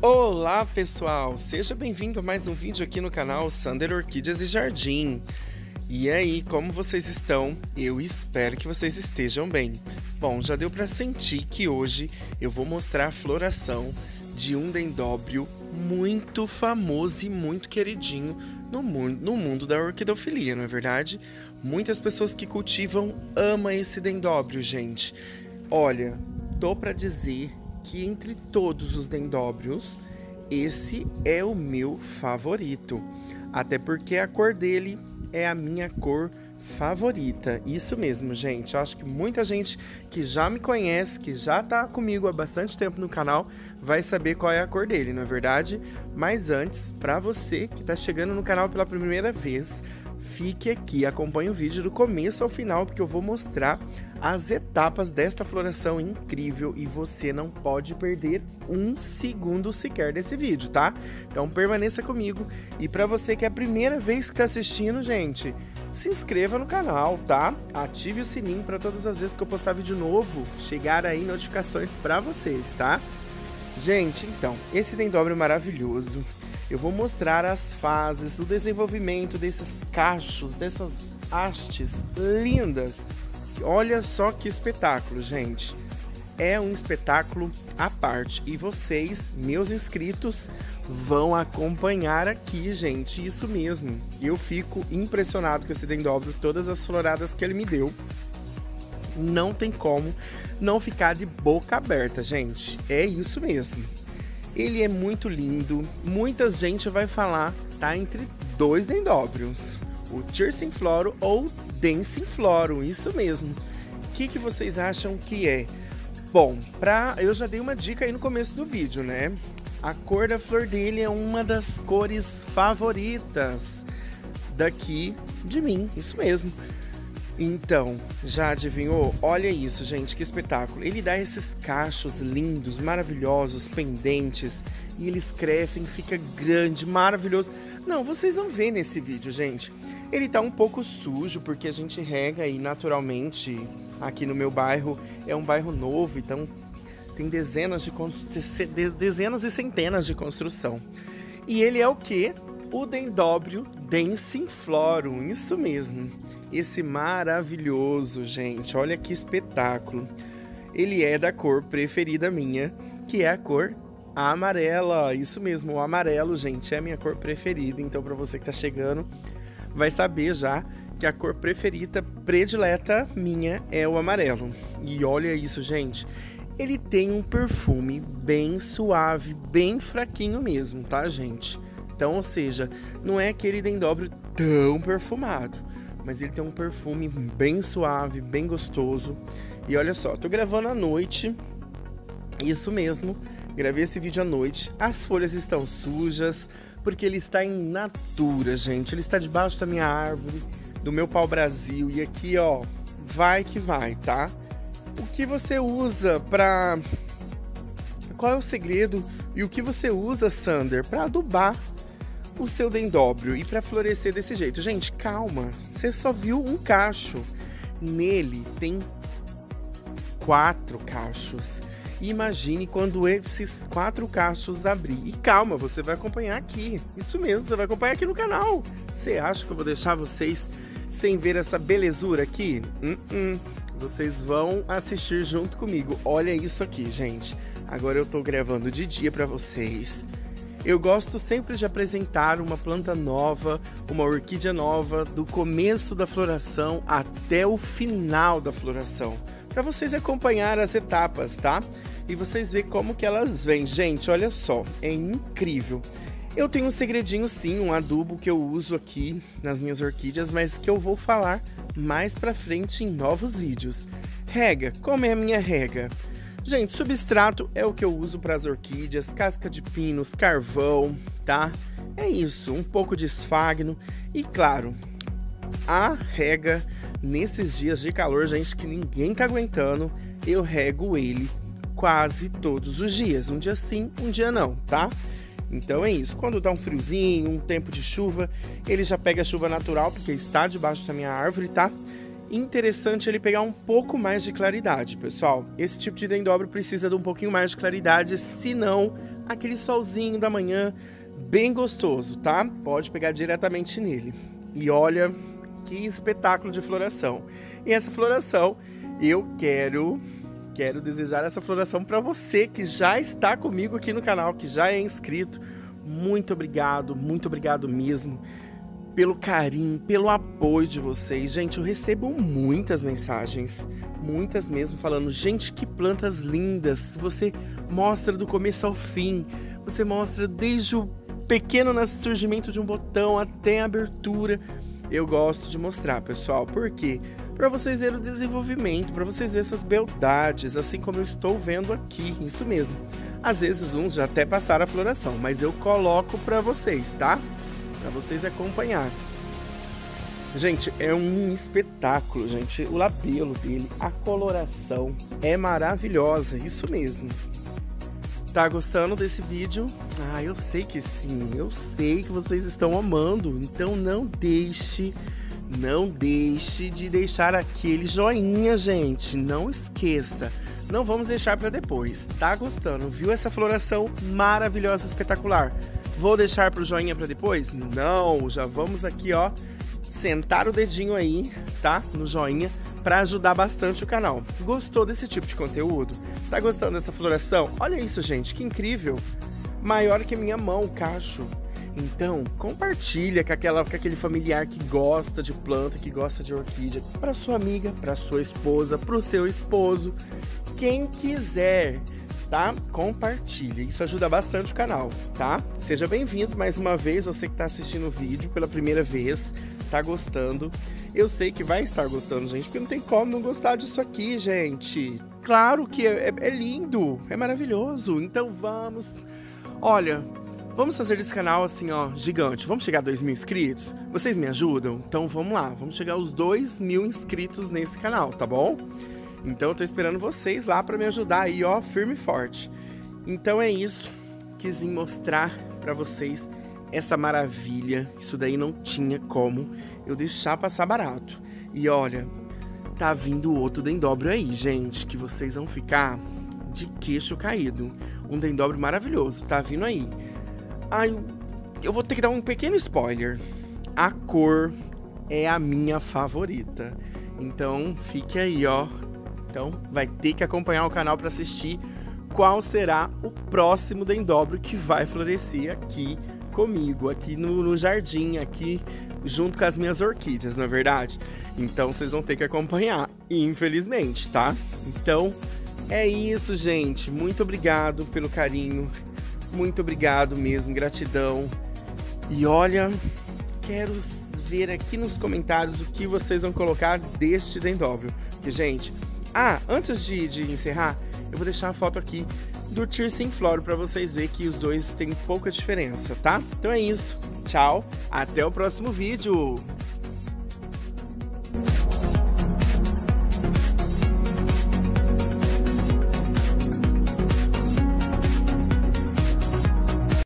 Olá pessoal, seja bem-vindo a mais um vídeo aqui no canal Sander Orquídeas e Jardim. E aí, como vocês estão? Eu espero que vocês estejam bem. Bom, já deu para sentir que hoje eu vou mostrar a floração de um dendróbio muito famoso e muito queridinho no mundo da orquidofilia, não é verdade? Muitas pessoas que cultivam amam esse dendróbio, gente. Olha, tô para dizer que entre todos os dendróbios, esse é o meu favorito. Até porque a cor dele é a minha cor favorita. Isso mesmo, gente. Eu acho que muita gente que já me conhece, que já tá comigo há bastante tempo no canal, vai saber qual é a cor dele, não é verdade? Mas antes, para você que tá chegando no canal pela primeira vez, fique aqui, acompanhe o vídeo do começo ao final, porque eu vou mostrar as etapas desta floração incrível e você não pode perder um segundo sequer desse vídeo, tá? Então permaneça comigo. E para você que é a primeira vez que está assistindo, gente, se inscreva no canal, tá? Ative o sininho para todas as vezes que eu postar vídeo novo, chegar aí notificações para vocês, tá? Gente, então, esse dendróbio maravilhoso. Eu vou mostrar as fases, o desenvolvimento desses cachos, dessas hastes lindas. Olha só que espetáculo, gente. É um espetáculo à parte. E vocês, meus inscritos, vão acompanhar aqui, gente. Isso mesmo. Eu fico impressionado com esse dendróbio, todas as floradas que ele me deu. Não tem como não ficar de boca aberta, gente. É isso mesmo. Ele é muito lindo, muita gente vai falar, tá entre dois dendróbios, o Tirsincloro ou Densifloro, isso mesmo. O que vocês acham que é? Bom, eu já dei uma dica aí no começo do vídeo, né? A cor da flor dele é uma das cores favoritas daqui de mim, isso mesmo. Então, já adivinhou? Olha isso, gente, que espetáculo. Ele dá esses cachos lindos, maravilhosos, pendentes, e eles crescem, fica grande, maravilhoso. Não, vocês vão ver nesse vídeo, gente. Ele tá um pouco sujo, porque a gente rega aí naturalmente. Aqui no meu bairro, é um bairro novo, então tem dezenas e centenas de construção. E ele é o quê? O dendróbio Densifloro, isso mesmo. Esse maravilhoso, gente, olha que espetáculo. Ele é da cor preferida minha, que é a cor amarela. Isso mesmo, o amarelo, gente, é a minha cor preferida. Então, para você que tá chegando, vai saber já que a cor preferida, predileta minha, é o amarelo. E olha isso, gente. Ele tem um perfume bem suave, bem fraquinho mesmo, tá, gente? Então, ou seja, não é aquele dendróbio tão perfumado, mas ele tem um perfume bem suave, bem gostoso. E olha só, tô gravando à noite, isso mesmo, gravei esse vídeo à noite. As folhas estão sujas, porque ele está em natura, gente. Ele está debaixo da minha árvore, do meu pau-brasil. E aqui, ó, vai que vai, tá? O que você usa pra... Qual é o segredo? E o que você usa, Sander, pra adubar o seu dendróbio e para florescer desse jeito? Gente, calma, você só viu um cacho. Nele tem 4 cachos. Imagine quando esses 4 cachos abrir. E calma, você vai acompanhar aqui. Isso mesmo, você vai acompanhar aqui no canal. Você acha que eu vou deixar vocês sem ver essa belezura aqui? Vocês vão assistir junto comigo. Olha isso aqui, gente. Agora eu tô gravando de dia para vocês. Eu gosto sempre de apresentar uma planta nova, uma orquídea nova, do começo da floração até o final da floração, para vocês acompanhar as etapas, tá? E vocês verem como que elas vêm. Gente, olha só, é incrível. Eu tenho um segredinho sim, um adubo que eu uso aqui nas minhas orquídeas, mas que eu vou falar mais pra frente em novos vídeos. Rega, como é a minha rega? Gente, substrato é o que eu uso para as orquídeas, casca de pinos, carvão, tá? É isso, um pouco de esfagno e, claro, a rega nesses dias de calor, gente, que ninguém tá aguentando, eu rego ele quase todos os dias, um dia sim, um dia não, tá? Então é isso, quando dá um friozinho, um tempo de chuva, ele já pega a chuva natural, porque está debaixo da minha árvore, tá? Interessante ele pegar um pouco mais de claridade, pessoal. Esse tipo de dendróbio precisa de um pouquinho mais de claridade, senão aquele solzinho da manhã, bem gostoso, tá? Pode pegar diretamente nele. E olha que espetáculo de floração. E essa floração, eu quero desejar essa floração para você que já está comigo aqui no canal, que já é inscrito. Muito obrigado mesmo pelo carinho, pelo apoio de vocês. Gente, eu recebo muitas mensagens, muitas mesmo, falando: gente, que plantas lindas, você mostra do começo ao fim, você mostra desde o pequeno surgimento de um botão até a abertura. Eu gosto de mostrar, pessoal, por quê? Para vocês verem o desenvolvimento, para vocês verem essas beldades, assim como eu estou vendo aqui, isso mesmo. Às vezes uns já até passaram a floração, mas eu coloco para vocês, tá? Para vocês acompanharem. Gente, é um espetáculo, gente. O labelo dele, a coloração é maravilhosa, isso mesmo. Tá gostando desse vídeo? Ah, eu sei que sim, eu sei que vocês estão amando. Então não deixe de deixar aquele joinha, gente. Não esqueça. Não vamos deixar para depois. Tá gostando? Viu essa floração maravilhosa, espetacular? Vou deixar pro joinha para depois? Não, já vamos aqui, ó, sentar o dedinho aí, tá? No joinha, para ajudar bastante o canal. Gostou desse tipo de conteúdo? Tá gostando dessa floração? Olha isso, gente, que incrível! Maior que a minha mão, o cacho. Então, compartilha com aquele familiar que gosta de planta, que gosta de orquídea, para sua amiga, para sua esposa, para o seu esposo, quem quiser, tá? Compartilha, isso ajuda bastante o canal, tá? Seja bem-vindo mais uma vez, você que está assistindo o vídeo pela primeira vez, tá gostando? Eu sei que vai estar gostando, gente, porque não tem como não gostar disso aqui, gente. Claro que é lindo, é maravilhoso, então vamos... Olha... Vamos fazer desse canal assim, ó, gigante. Vamos chegar a 2.000 inscritos? Vocês me ajudam? Então vamos lá, vamos chegar aos 2.000 inscritos nesse canal, tá bom? Então eu tô esperando vocês lá pra me ajudar aí, ó, firme e forte. Então é isso, quis vir mostrar pra vocês essa maravilha. Isso daí não tinha como eu deixar passar barato. E olha, tá vindo outro dendróbio aí, gente, que vocês vão ficar de queixo caído. Um dendróbio maravilhoso, tá vindo aí. Ai, eu vou ter que dar um pequeno spoiler. A cor é a minha favorita. Então, fique aí, ó. Então, vai ter que acompanhar o canal para assistir qual será o próximo dendróbio que vai florescer aqui comigo, aqui no jardim, aqui junto com as minhas orquídeas, não é verdade? Então, vocês vão ter que acompanhar, infelizmente, tá? Então, é isso, gente. Muito obrigado pelo carinho. Muito obrigado mesmo, gratidão. E olha, quero ver aqui nos comentários o que vocês vão colocar deste dendróbio. Porque, gente... Ah, antes de encerrar, eu vou deixar a foto aqui do Tirsignifloro para vocês verem que os dois têm pouca diferença, tá? Então é isso. Tchau, até o próximo vídeo.